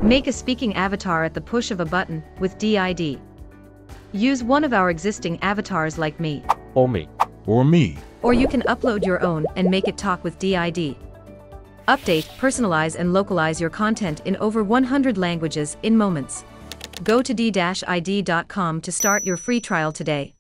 Make a speaking avatar at the push of a button with DID. Use one of our existing avatars like me. Or me. Or me. Or you can upload your own and make it talk with DID. Update, personalize and localize your content in over 100 languages in moments. Go to d-id.com to start your free trial today.